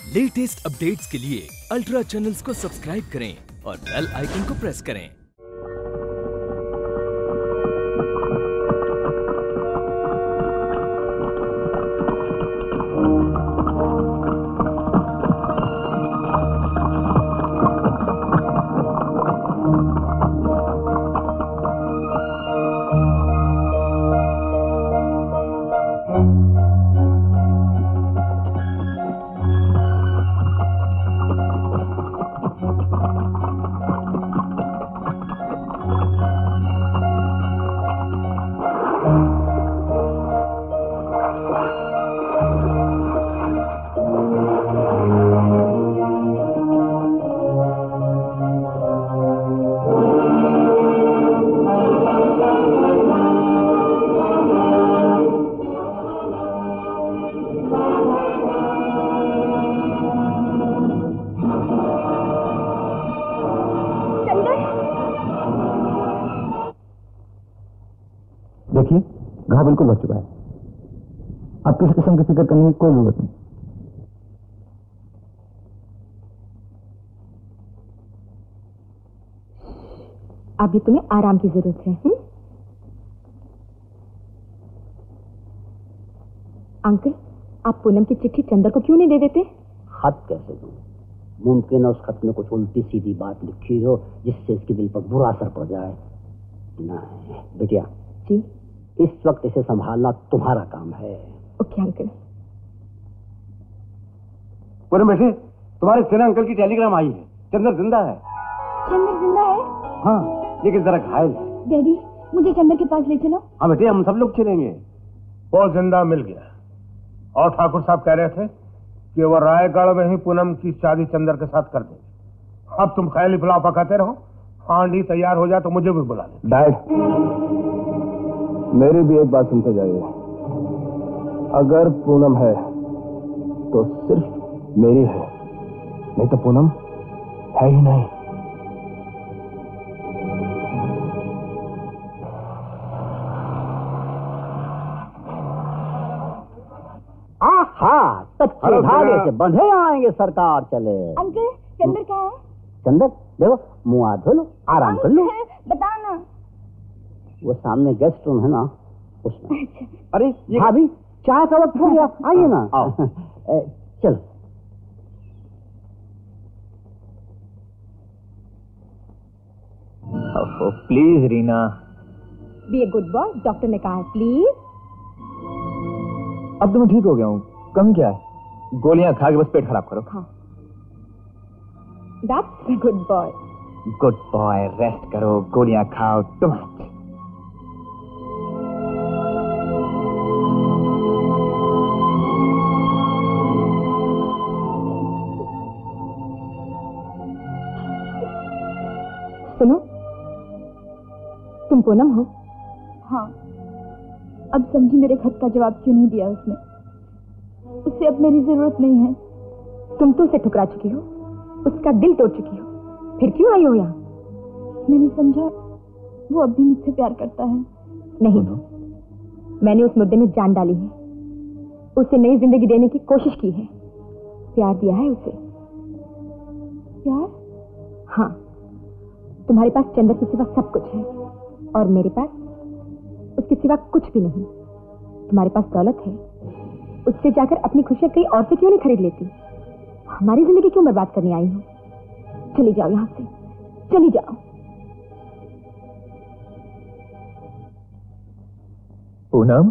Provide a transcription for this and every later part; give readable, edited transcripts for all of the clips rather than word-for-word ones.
Latest updates के लिए ultra channels को सब्सक्राइब करें और बेल आइकन को प्रेस करें। देखिए, घाव बिल्कुल भर चुका है। अब किसी किस्म की फिक्र करने की कोई जरूरत नहीं। अभी तुम्हें आराम की जरूरत है। अंकल, आप पूनम की चिट्ठी चंदर को क्यों नहीं दे देते? खत कैसे दूं? मुमकिन है उस खत में कुछ उल्टी सीधी बात लिखी हो जिससे इसके दिल पर बुरा असर पड़ जाए। नहीं बेटिया जी, इस वक्त इसे संभालना तुम्हारा काम है। Okay uncle. पूनम बेटे, तुम्हारे सेना अंकल की टेलीग्राम आई है। चंदर जिंदा है। चंदर जिंदा है? हाँ, लेकिन जरा घायल है। डैडी, मुझे चंदर के पास ले चलो। हाँ बेटे, हम सब लोग चलेंगे। वो जिंदा मिल गया और ठाकुर साहब कह रहे थे कि वो रायगढ़ में ही पूनम की शादी चंदर के साथ कर देंगे। अब तुम ख्याली पुलाव पकाते रहो, हांडी तैयार हो जाए तो मुझे भी बुला ले। डैड, मेरी भी एक बात सुनते जाइए। अगर पूनम है तो सिर्फ मेरी है, नहीं तो पूनम है ही नहीं। हाँ, कच्चे धागे से बंधे आएंगे सरकार चले। अंकल, चंदर कहाँ है? चंदर देखो, मुंह हाथ धो लो, आराम कर लो। बताना। वो सामने गेस्ट रूम है ना, उसमें। अरे भाभी, चाय का वक्त हो गया, आइए ना। चलो। Please Reena. Be a good boy, doctor ने कहा है प्लीज। अब तो मैं ठीक हो गया हूँ, कम क्या है? गोलियां खा के बस पेट खराब करो। हाँ, that's a good boy. Good boy, rest करो, गोलियां खाओ। तुम सुनो, तुम पूनम हो? हाँ। अब समझी मेरे खत का जवाब क्यों नहीं दिया उसने। उसे अब मेरी जरूरत नहीं है। तुम तो उसे ठुकरा चुकी हो, उसका दिल तोड़ चुकी हो, फिर क्यों आई हो यहाँ? मैंने समझा वो अब भी मुझसे प्यार करता है। नहीं, मैंने उस मुद्दे में जान डाली है। उसे नई जिंदगी देने की कोशिश की है, प्यार दिया है उसे। प्यार? हाँ, तुम्हारे पास चंदर के सिवा सब कुछ है और मेरे पास उसके सिवा कुछ भी नहीं। तुम्हारे पास दौलत है, उससे जाकर अपनी खुशियां कहीं और से क्यों नहीं खरीद लेती? हमारी जिंदगी क्यों बर्बाद करने आई हो? चली जाओ यहां से, चली जाओ। पूनम,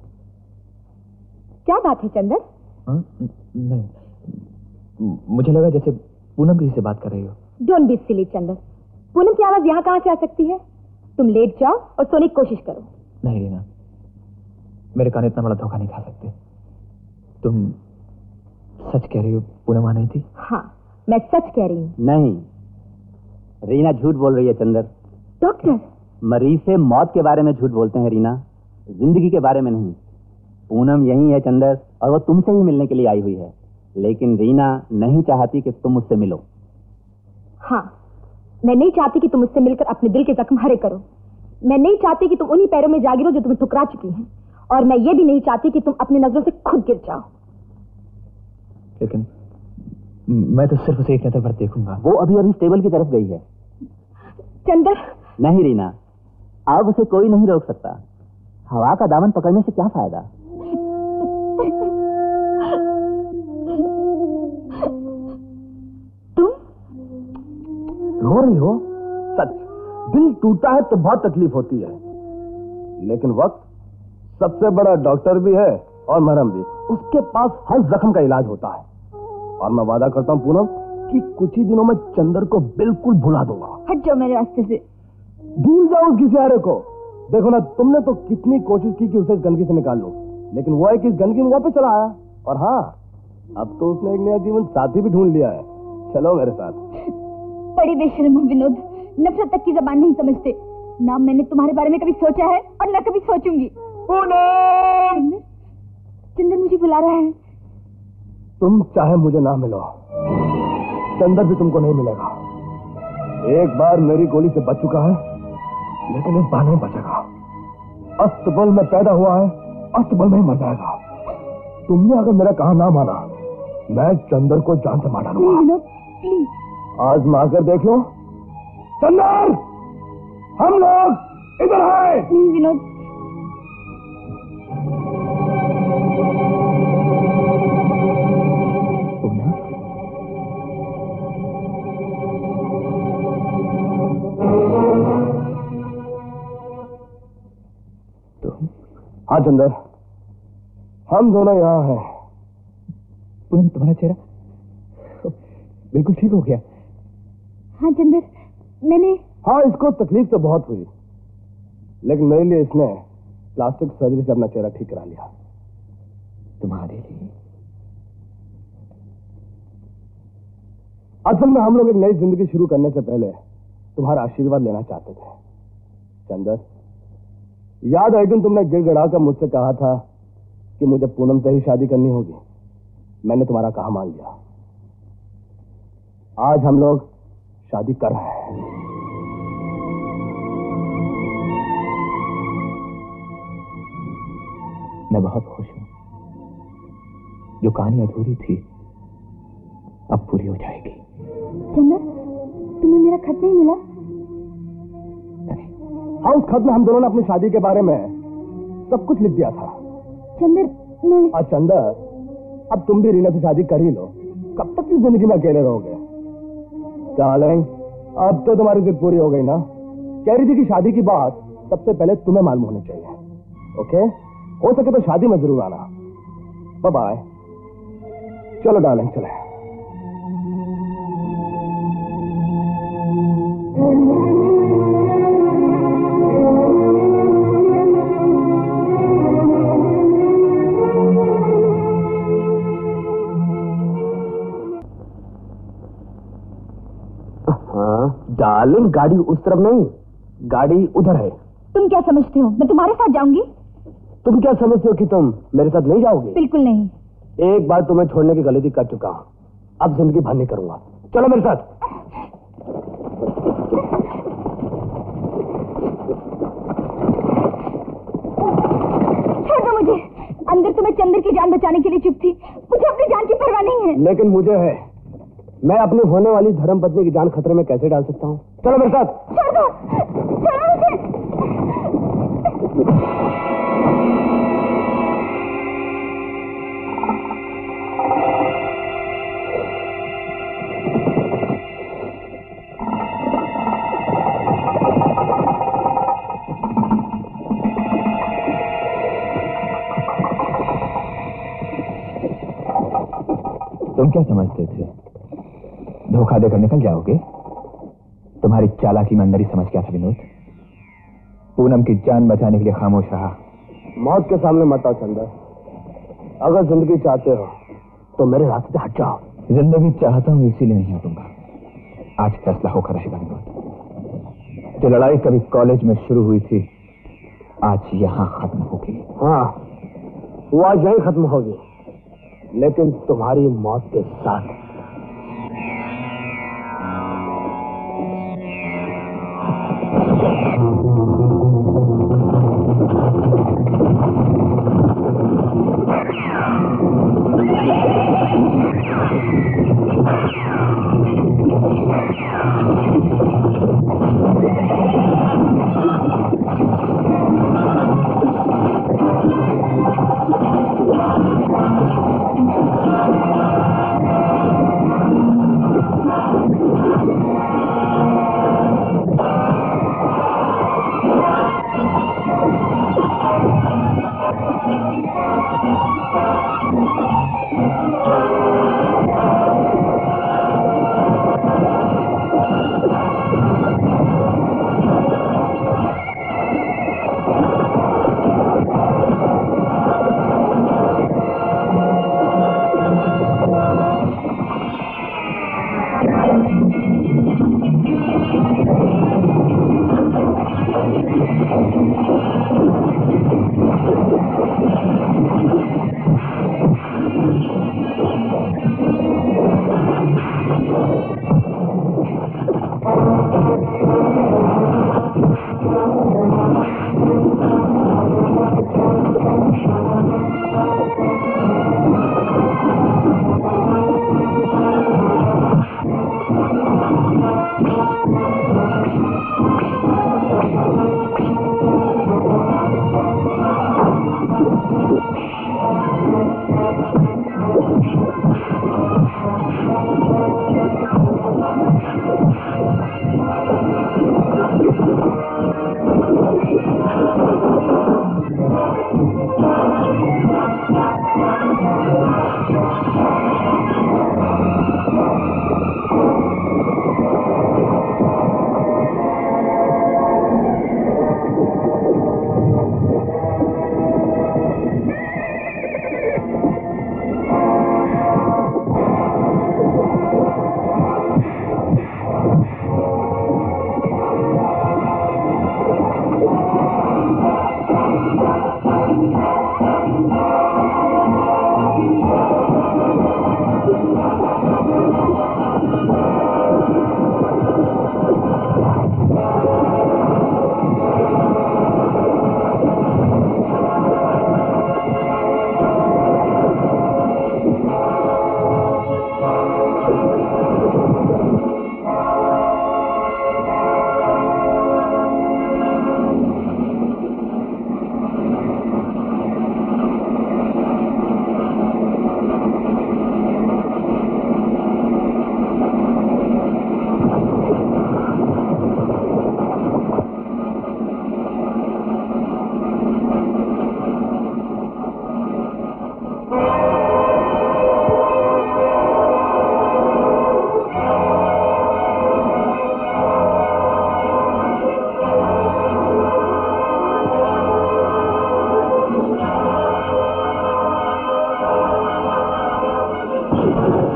क्या बात है चंदर? नहीं, मुझे लगा जैसे पूनम किसी से बात कर रही हो। Don't be silly Chandar, Poonam की आवाज यहाँ कहाँ से आ सकती है? तुम लेट जाओ और सोने की कोशिश करो। नहीं रीना, मेरे कान इतना बड़ा धोखा नहीं खा सकते। तुम सच कह रही हो पूनम वहां नहीं थी? हाँ, मैं सच कह रही हूँ। नहीं, रीना झूठ बोल रही है चंदर। डॉक्टर, मरीज से मौत के बारे में झूठ बोलते हैं रीना, जिंदगी के बारे में नहीं। पूनम यही है चंदर, और वो तुमसे ही मिलने के लिए आई हुई है, लेकिन रीना नहीं चाहती कि तुम उससे मिलो। हाँ, मैं नहीं चाहती कि तुम उससे मिलकर अपने दिल के जख्म हरे करो। मैं नहीं चाहती कि तुम उन्हीं पैरों में जा गिरो जो तुम्हें ठुकरा चुकी हैं, और मैं ये भी नहीं चाहती कि तुम अपनी नजरों से खुद गिर जाओ। लेकिन मैं तो सिर्फ उसे एक नजर पर देखूंगा। वो अभी अभी स्टेबल की तरफ गई है। चंदर। नहीं रीना, अब उसे कोई नहीं रोक सकता। हवा का दामन पकड़ने से क्या फायदा। तुम रो रही हो? सच, दिल टूटा है तो बहुत तकलीफ होती है, लेकिन वक्त सबसे बड़ा डॉक्टर भी है और मरहम भी। उसके पास हर जख्म का इलाज होता है। और मैं वादा करता हूँ पूनम कि कुछ ही दिनों में चंदर को बिल्कुल भुला दूंगा। हट जाओ मेरे रास्ते से। भूल जाओ उस घिसियारे को। देखो ना, तुमने तो कितनी कोशिश की कि उसे इस गंदगी से निकाल लो, लेकिन वो है कि इस गंदगी में वापस चला आया। और हाँ, अब तो उसने एक नया जीवन साथी भी ढूंढ लिया है। चलो मेरे साथ। बड़ी बेशर्म हो विनोद, नफरत तक की जबान नहीं समझते। ना मैंने तुम्हारे बारे में कभी सोचा है और ना कभी सोचूंगी। चंदर, चंदर मुझे बुला रहा है। तुम चाहे मुझे ना मिलो, चंदर भी तुमको नहीं मिलेगा। एक बार मेरी गोली से बच चुका है, लेकिन इस बार नहीं बचेगा। अस्तबल में पैदा हुआ है, अस्तबल में ही मर जाएगा। तुमने अगर मेरा कहा ना माना, मैं चंदर को जान से मार डालूंगा। विनोद प्लीज, आजमा कर देख लो। चंदर, हम लोग इधर आए। नहीं विनोद। हाँ चंदर, हम दोनों यहाँ हैं। तुम्हारा चेहरा बिल्कुल ठीक हो गया। हाँ चंदर, मैंने। हाँ, इसको तकलीफ तो बहुत हुई, लेकिन मेरे लिए इसने प्लास्टिक सर्जरी से अपना चेहरा ठीक करा लिया। तुम्हारे लिए? असल में हम लोग एक नई जिंदगी शुरू करने से पहले तुम्हारा आशीर्वाद लेना चाहते थे। चंदर, याद है एक दिन तुमने गिड़गिड़ा कर मुझसे कहा था कि मुझे पूनम से ही शादी करनी होगी। मैंने तुम्हारा कहा मान लिया। आज हम लोग शादी कर रहे हैं। मैं बहुत खुश हूं। जो कहानी अधूरी थी अब पूरी हो जाएगी। चंदर, तुम्हें मेरा खत नहीं मिला? हाँ, उस खत में हम दोनों ने अपनी शादी के बारे में सब कुछ लिख दिया था। चंदर, मैं। चंदर, अब तुम भी रीना से शादी कर ही लो। कब तक इस जिंदगी में अकेले रहोगे? डार्लिंग, अब तो तुम्हारी जिद पूरी हो गई ना। कह रही थी कि शादी की बात सबसे पहले तुम्हें मालूम होनी चाहिए। ओके, हो सके तो शादी में जरूर आना। Bye bye. चलो डार्लिंग, चले। डार्लिंग, गाड़ी उस तरफ नहीं, गाड़ी उधर है। तुम क्या समझते हो मैं तुम्हारे साथ जाऊंगी? तुम क्या समझते हो कि तुम मेरे साथ नहीं जाओगे? बिल्कुल नहीं। एक बार तुम्हें छोड़ने की गलती कर चुका हूं, अब जिंदगी भर नहीं करूंगा। चलो मेरे साथ। छोड़ दो मुझे। अंदर तो मैं चंदर की जान बचाने के लिए चुप थी, मुझे अपनी जान की परवाह नहीं है। लेकिन मुझे है। मैं अपनी होने वाली धर्मपत्नी की जान खतरे में कैसे डाल सकता हूँ? चलो मेरे साथ। छोड़ दो, छोड़ो मुझे। तुम क्या समझते थे धोखा देकर निकल जाओगे? तुम्हारी चालाकी में अंदर ही समझ गया था विनोद। पूनम की जान बचाने के लिए खामोश रहा। मौत के सामने मत आओ चंदर। अगर जिंदगी चाहते हो तो मेरे रास्ते से हट जाओ। जिंदगी चाहता हूँ इसीलिए नहीं हटूंगा। आज फैसला होकर रहेगा विनोद। जो लड़ाई कभी कॉलेज में शुरू हुई थी आज यहाँ खत्म होगी। हाँ, वो आज यही खत्म होगी, लेकिन तुम्हारी मौत के साथ।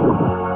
है